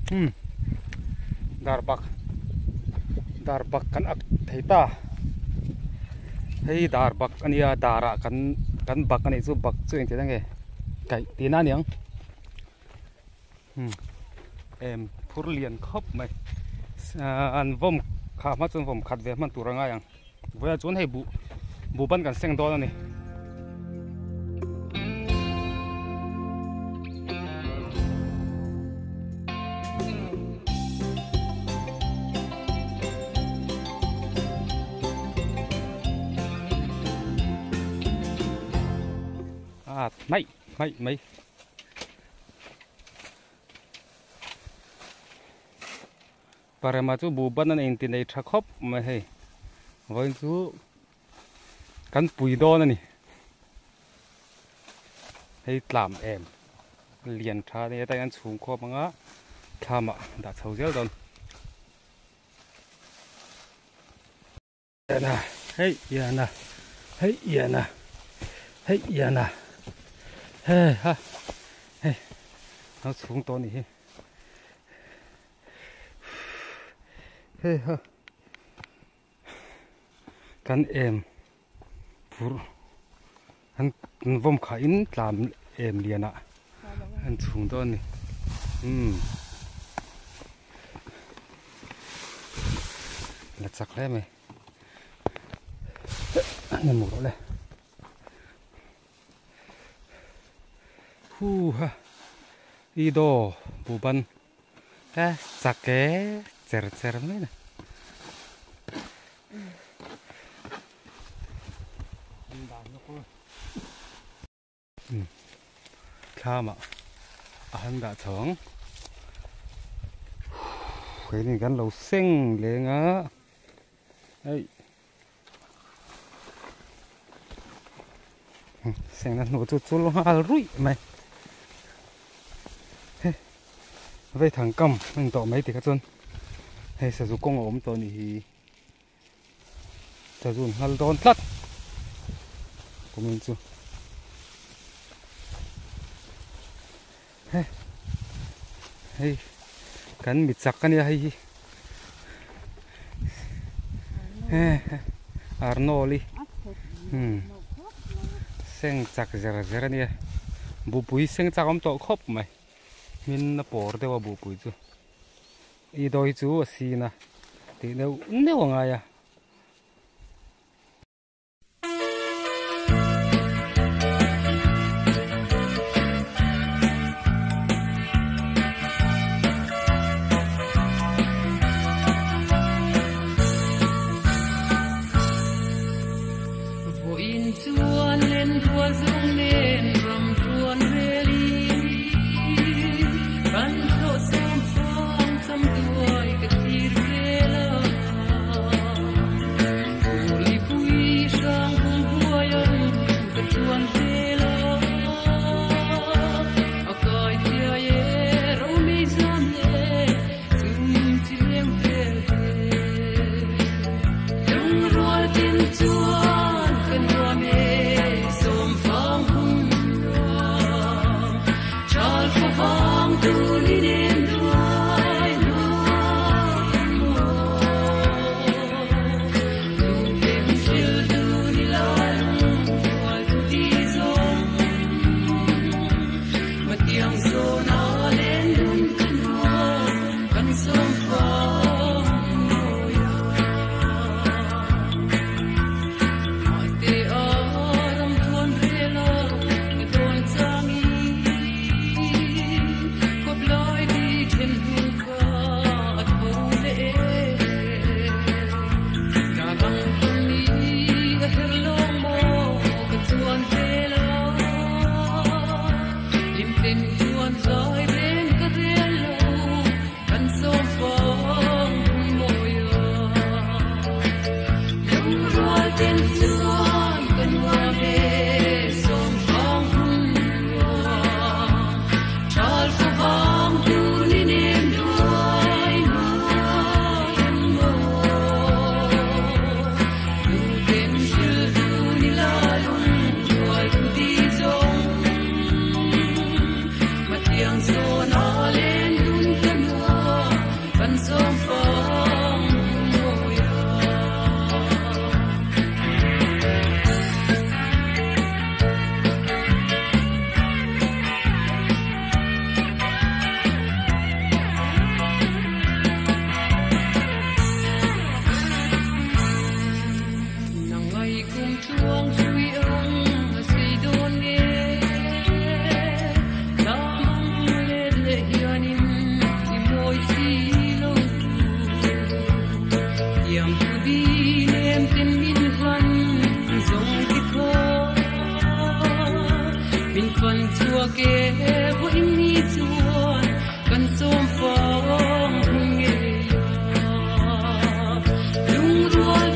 darbak kan ak thei ta hei darbak ania dara kan bak ani chu bak chu eng te nge kai tina niang em phur lian khop mai an vom kha ma chun vom khat ve man turanga yang voya chun hei bu ban kan seng do ni mấy para mà chú bù bận anh tin này thắc khóc mà hay với chú cắn bùi đo này hay làm em liền thà này tay anh xuống qua bằng á tham ạ đã sầu réo rồi nè hey nè hey nè hey nè hey ha hey nó xuống to này hey ha kan em phur han vom kha in tlam em liana han xuống to này là chắc lắm mày anh một rồi ha ido buban sake cer mấy nè tham ạ anh đã thắng cái này gắn lầu xinh lên á đây xinh là nổ chút lo hal rui mày vậy thằng cầm mình tỏ mấy thì các chân hay sử dụng công ốm tôi thì sử dụng hal đòn lát của mình chưa hay cắn mịt sặc cái này hay Arnoli sen chak zera này bụi sen chak om to khop mày min na por dewa bụi chu i doi chu si na ti neu nga ya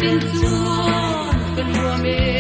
chuan kan nuam e